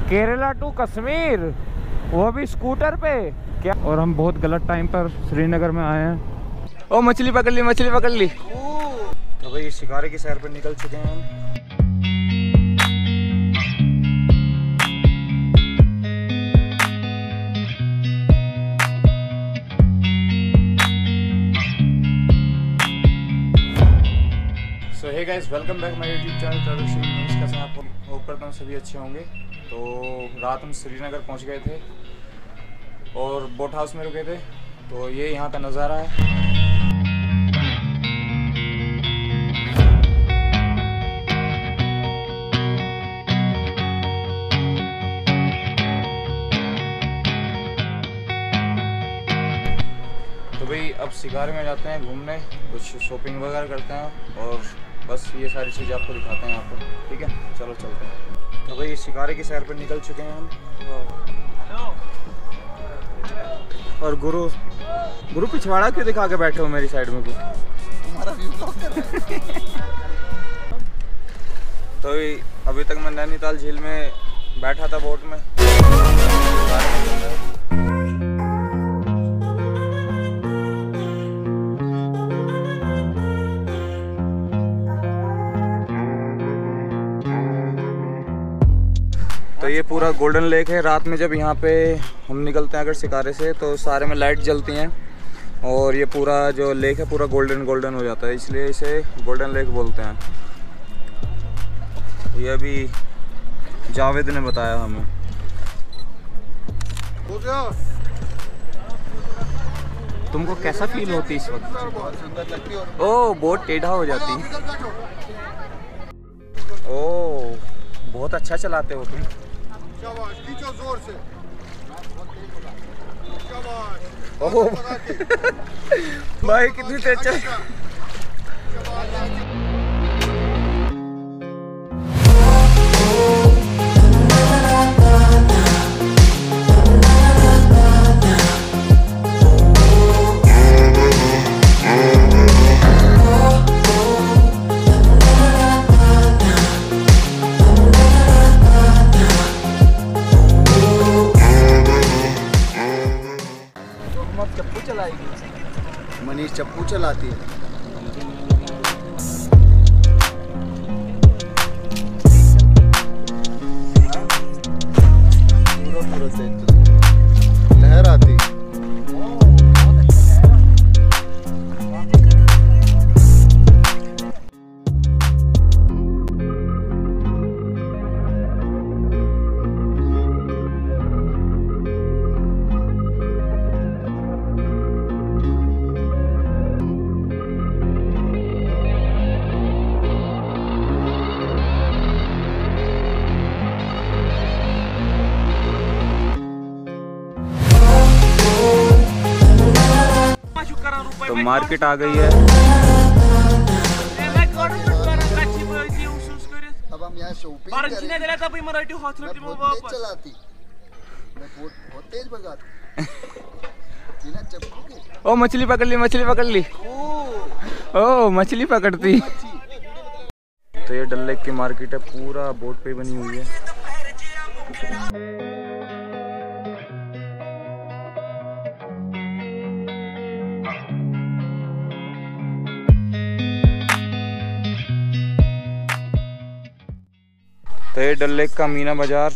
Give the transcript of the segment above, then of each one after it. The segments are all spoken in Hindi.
केरला टू कश्मीर, वो भी स्कूटर पे क्या। और हम बहुत गलत टाइम पर श्रीनगर में आए हैं। ओ मछली पकड़ ली, मछली पकड़ ली। तो भाई शिकारे की सैर पर निकल चुके हैं हम। So hey guys, welcome back my YouTube channel travel Manish. कैसे आप होप करता हूँ सभी अच्छे होंगे। तो रात हम श्रीनगर पहुँच गए थे और बोट हाउस में रुके थे। तो ये यहाँ का नज़ारा है। तो भाई अब शिकारे में जाते हैं घूमने, कुछ शॉपिंग वगैरह करते हैं और बस ये सारी चीज़ें आपको दिखाते हैं यहाँ पर। ठीक है, चलो चलते हैं। तो भाई शिकारे की सैर पर निकल चुके हैं हम। और गुरु पिछवाड़ा क्यों दिखा के बैठे हो मेरी साइड में? हमारा व्यू ब्लॉक कर रहे हैं। तो अभी तक मैं नैनीताल झील में बैठा था बोट में। तो ये पूरा गोल्डन लेक है। रात में जब यहाँ पे हम निकलते हैं अगर शिकारे से तो सारे में लाइट जलती हैं और ये पूरा जो लेक है पूरा गोल्डन गोल्डन हो जाता है, इसलिए इसे गोल्डन लेक बोलते हैं। ये अभी जावेद ने बताया हमें। तुमको कैसा फील होती है इस वक्त? ओह, बोट टेढ़ा हो जाती है। ओह, बहुत अच्छा चलाते हो तुम। जोर से। ओह भाई कितनी तेज चल। मनीष चप्पू चलाती है। पूरा से लहर आती। तो मार्केट आ गई है। अब हम यहाँ शॉपिंग चलाती। मैं बहुत तेज भगाती। बिना चप्पू के। ओ मछली पकड़ ली, मछली पकड़ ली। ओ मछली पकड़ती। तो ये डल लेक की मार्केट है, पूरा बोट पे बनी हुई है। तो ये डल लेक का मीना बाजार।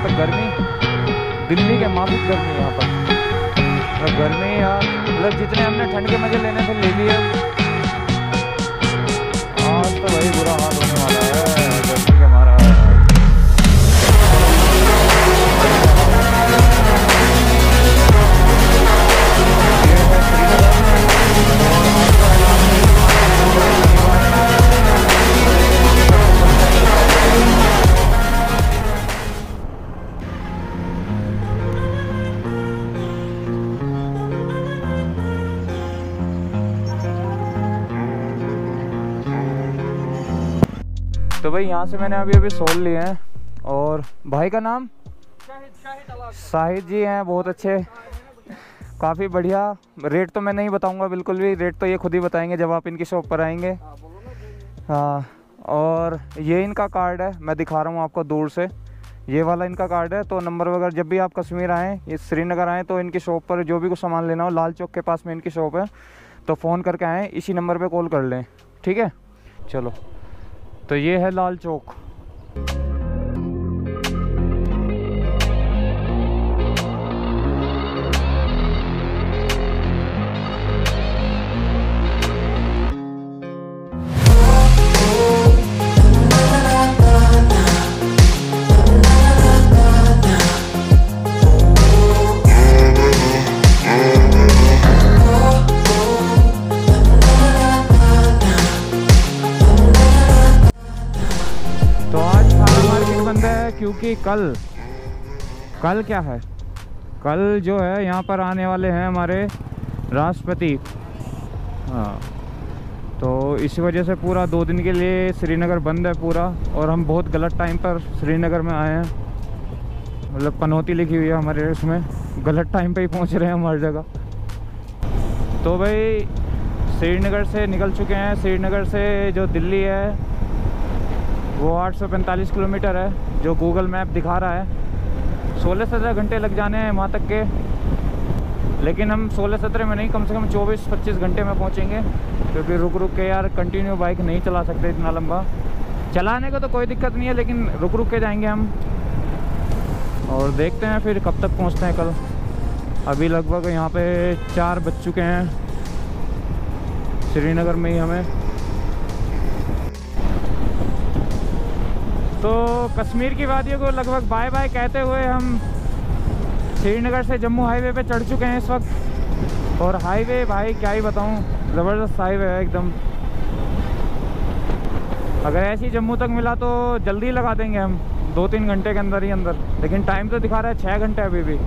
पे गर्मी, दिल्ली के माफिक गर्मी यहाँ पर। तो गर्मी यार, मतलब जितने हमने ठंड के मजे लेने थे ले लिए। आज तो वही बुरा हाल होने वाला है गर्मी के मारा। तो भाई यहाँ से मैंने अभी सोल लिए हैं। और भाई का नाम शाहिद जी हैं, बहुत अच्छे, काफ़ी बढ़िया। रेट तो मैं नहीं बताऊंगा बिल्कुल भी, रेट तो ये खुद ही बताएंगे जब आप इनकी शॉप पर आएंगे। हाँ, और ये इनका कार्ड है, मैं दिखा रहा हूँ आपको दूर से, ये वाला इनका कार्ड है। तो नंबर वगैरह जब भी आप कश्मीर आएँ, ये श्रीनगर आएँ, तो इनकी शॉप पर जो भी कुछ सामान लेना हो, लाल चौक के पास में इनकी शॉप है, तो फ़ोन करके आएँ, इसी नंबर पर कॉल कर लें, ठीक है। चलो, तो ये है लाल चौक। क्योंकि कल क्या है, कल जो है यहाँ पर आने वाले हैं हमारे राष्ट्रपति। हाँ, तो इस वजह से पूरा 2 दिन के लिए श्रीनगर बंद है पूरा। और हम बहुत गलत टाइम पर श्रीनगर में आए हैं, मतलब पनौती लिखी हुई है हमारे उसमें, गलत टाइम पे ही पहुँच रहे हैं हम हर जगह। तो भाई श्रीनगर से निकल चुके हैं। श्रीनगर से जो दिल्ली है वो 845 किलोमीटर है, जो गूगल मैप दिखा रहा है। 16-17 घंटे लग जाने हैं वहाँ तक के, लेकिन हम 16-17 में नहीं, कम से कम 24-25 घंटे में पहुँचेंगे, क्योंकि रुक रुक के यार कंटिन्यू बाइक नहीं चला सकते इतना लंबा। चलाने को तो कोई दिक्कत नहीं है, लेकिन रुक रुक के जाएंगे हम। और देखते हैं फिर कब तक पहुँचते हैं कल। अभी लगभग यहाँ पे 4 बज चुके हैं श्रीनगर में ही हमें। तो कश्मीर की वादियों को लगभग बाय बाय कहते हुए हम श्रीनगर से जम्मू हाईवे पे चढ़ चुके हैं इस वक्त। और हाईवे भाई क्या ही बताऊं, ज़बरदस्त हाईवे है एकदम। अगर ऐसी जम्मू तक मिला तो जल्दी लगा देंगे हम, 2-3 घंटे के अंदर ही अंदर। लेकिन टाइम तो दिखा रहा है 6 घंटे अभी भी।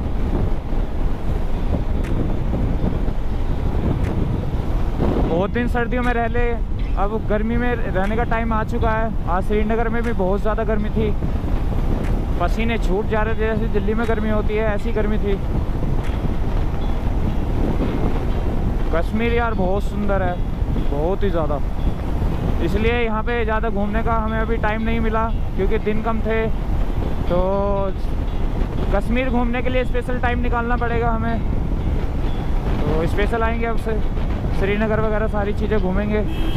बहुत दिन सर्दियों में रह ले, अब गर्मी में रहने का टाइम आ चुका है। आज श्रीनगर में भी बहुत ज़्यादा गर्मी थी, पसीने छूट जा रहे थे, जैसे दिल्ली में गर्मी होती है ऐसी गर्मी थी। कश्मीर यार बहुत सुंदर है, बहुत ही ज़्यादा। इसलिए यहाँ पे ज़्यादा घूमने का हमें अभी टाइम नहीं मिला, क्योंकि दिन कम थे। तो कश्मीर घूमने के लिए स्पेशल टाइम निकालना पड़ेगा हमें। तो स्पेशल आएंगे अब से, श्रीनगर वगैरह सारी चीज़ें घूमेंगे।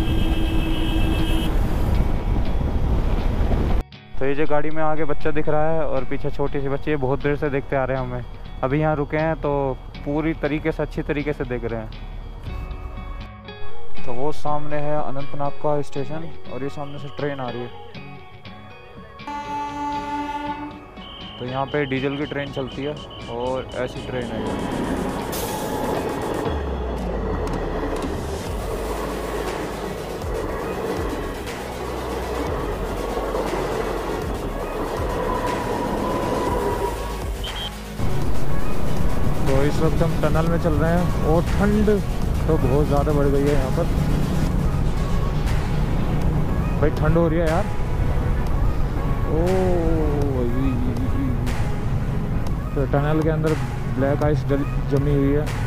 तो ये जो गाड़ी में आगे बच्चा दिख रहा है और पीछे छोटी सी बच्ची है, बहुत देर से देखते आ रहे हैं हमें। अभी यहाँ रुके हैं तो पूरी तरीके से, अच्छी तरीके से देख रहे हैं। तो वो सामने है अनंतनाग का स्टेशन, और ये सामने से ट्रेन आ रही है। तो यहाँ पे डीजल की ट्रेन चलती है और ऐसी ट्रेन है ये। तो इस वक्त हम टनल में चल रहे हैं और ठंड तो बहुत ज़्यादा बढ़ गई है यहाँ पर। भाई ठंड हो रही है यार। तो टनल के अंदर ब्लैक आइस जमी हुई है।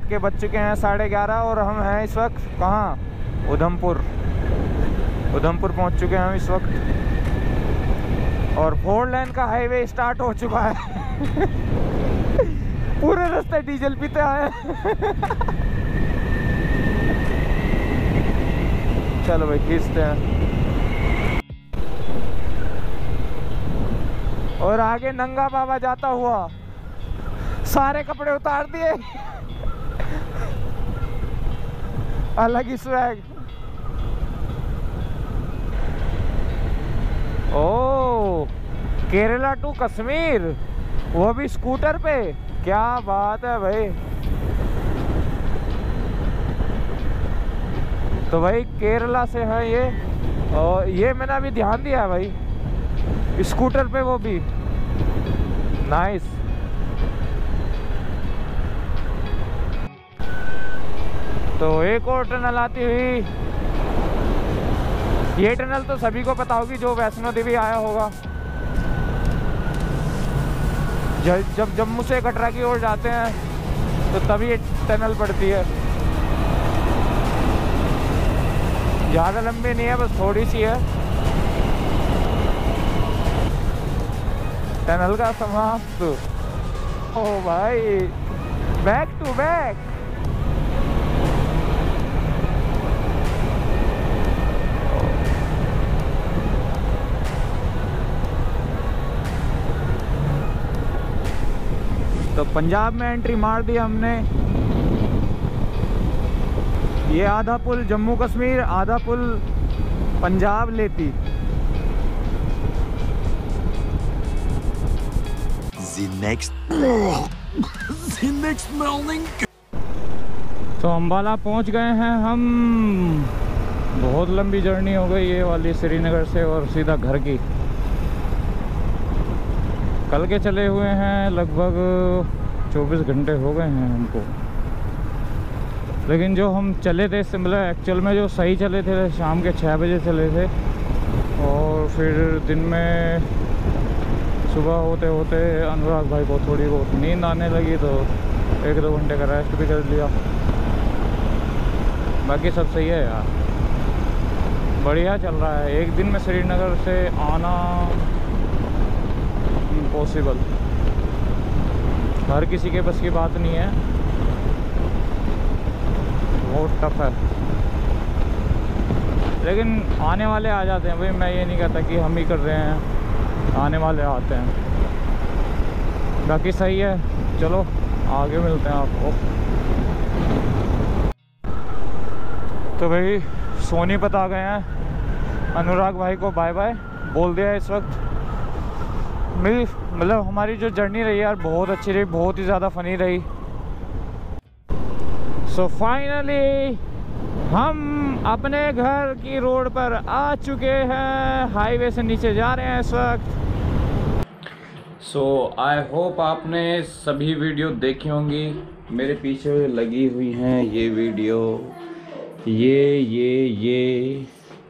के बज चुके हैं 11:30 और हम हैं इस वक्त कहाँ? उधमपुर पहुंच चुके हैं हम इस वक्त। और 4 लेन का हाईवे स्टार्ट हो चुका है। पूरे रास्ते डीजल पीते आए। चलो भाई खींचते हैं। और आगे नंगा बाबा जाता हुआ, सारे कपड़े उतार दिए। अलग ही स्वैग। ओ केरला टू कश्मीर, वो भी स्कूटर पे, क्या बात है भाई। तो भाई केरला से है ये, और ये मैंने अभी ध्यान दिया है भाई, स्कूटर पे वो भी नाइस। तो एक और टनल आती हुई, ये टनल तो सभी को पता होगी जो वैष्णो देवी आया होगा। जब जम्मू से कटरा की ओर जाते हैं तो तभी ये टनल पड़ती है। ज़्यादा लंबी नहीं है, बस थोड़ी सी है। टनल का समाप्त। ओ भाई बैक टू बैक। तो पंजाब में एंट्री मार दी हमने। ये आधा पुल जम्मू कश्मीर, आधा पुल पंजाब लेती। The next morning. तो अम्बाला पहुंच गए हैं हम। बहुत लंबी जर्नी हो गई ये वाली श्रीनगर से, और सीधा घर की। कल के चले हुए हैं, लगभग 24 घंटे हो गए हैं हमको। लेकिन जो हम चले थे, मतलब एक्चुअल में जो सही चले थे, शाम के 6 बजे चले थे। और फिर दिन में सुबह होते होते अनुराग भाई को थोड़ी बहुत नींद आने लगी, तो 1-2 घंटे का रेस्ट भी कर लिया। बाकी सब सही है यार, बढ़िया चल रहा है। एक दिन में श्रीनगर से आना इम्पॉसिबल, हर किसी के बस की बात नहीं है, बहुत टफ है। लेकिन आने वाले आ जाते हैं भाई, मैं ये नहीं कहता कि हम ही कर रहे हैं, आने वाले आते हैं। बाकी सही है, चलो आगे मिलते हैं आपको। तो भाई सोनीपत आ गए हैं। अनुराग भाई को बाय बाय बोल दिया इस वक्त। मतलब हमारी जो जर्नी रही यार बहुत अच्छी रही, बहुत ही ज़्यादा फ़नी रही। सो फाइनली हम अपने घर की रोड पर आ चुके हैं, हाईवे से नीचे जा रहे हैं इस वक्त। सो आई होप आपने सभी वीडियो देखी होंगी। मेरे पीछे लगी हुई हैं ये वीडियो, ये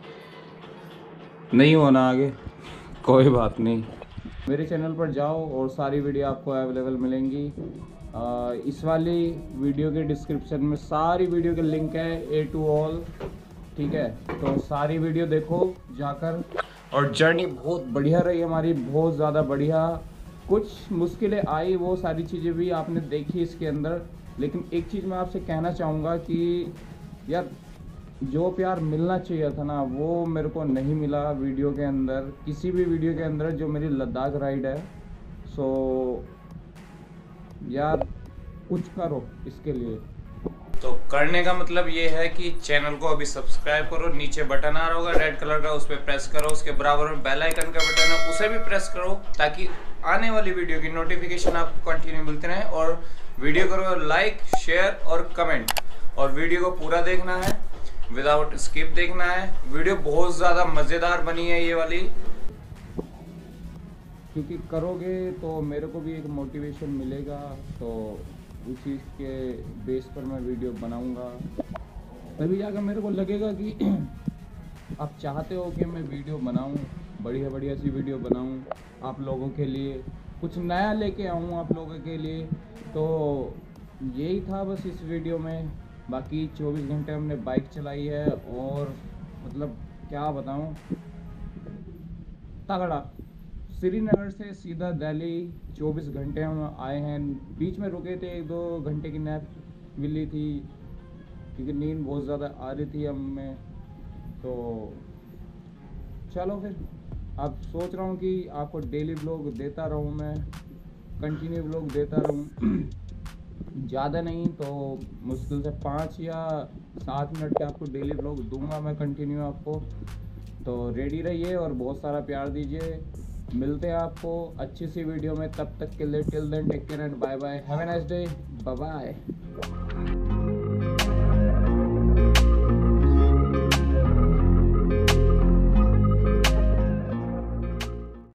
नहीं होना आगे, कोई बात नहीं। मेरे चैनल पर जाओ और सारी वीडियो आपको अवेलेबल मिलेंगी। इस वाली वीडियो के डिस्क्रिप्शन में सारी वीडियो के लिंक है, A to all, ठीक है। तो सारी वीडियो देखो जाकर। और जर्नी बहुत बढ़िया रही हमारी, बहुत ज़्यादा बढ़िया। कुछ मुश्किलें आई, वो सारी चीज़ें भी आपने देखी इसके अंदर। लेकिन एक चीज़ मैं आपसे कहना चाहूँगा कि यार जो प्यार मिलना चाहिए था ना, वो मेरे को नहीं मिला वीडियो के अंदर, किसी भी वीडियो के अंदर, जो मेरी लद्दाख राइड है। सो यार कुछ करो इसके लिए। तो करने का मतलब ये है कि चैनल को अभी सब्सक्राइब करो, नीचे बटन आ रहा होगा रेड कलर का, उस पर प्रेस करो। उसके बराबर में बेल आइकन का बटन है, उसे भी प्रेस करो, ताकि आने वाली वीडियो की नोटिफिकेशन आपको कंटिन्यू मिलते रहे। और वीडियो करो लाइक, शेयर और कमेंट, और वीडियो को पूरा देखना है, विदाउट स्किप देखना है। वीडियो बहुत ज़्यादा मज़ेदार बनी है ये वाली, क्योंकि करोगे तो मेरे को भी एक मोटिवेशन मिलेगा। तो उस चीज़ के बेस पर मैं वीडियो बनाऊंगा, तभी जाकर मेरे को लगेगा कि आप चाहते हो कि मैं वीडियो बनाऊं, बढ़िया बढ़िया सी वीडियो बनाऊं आप लोगों के लिए, कुछ नया लेके आऊं आप लोगों के लिए। तो यही था बस इस वीडियो में। बाकी 24 घंटे हमने बाइक चलाई है और मतलब क्या बताऊं, तगड़ा। श्रीनगर से सीधा दिल्ली 24 घंटे हम आए हैं। बीच में रुके थे, 1-2 घंटे की नैप मिली थी क्योंकि नींद बहुत ज़्यादा आ रही थी हमें। तो चलो फिर अब सोच रहा हूँ कि आपको डेली व्लॉग देता रहूँ, मैं कंटिन्यू व्लॉग देता रहूँ। ज़्यादा नहीं तो मुश्किल से 5 या 7 मिनट के आपको डेली व्लॉग दूंगा मैं कंटिन्यू आपको। तो रेडी रहिए और बहुत सारा प्यार दीजिए। मिलते हैं आपको अच्छी सी वीडियो में, तब तक के लिए till then take care and bye bye. Have a nice day, bye bye.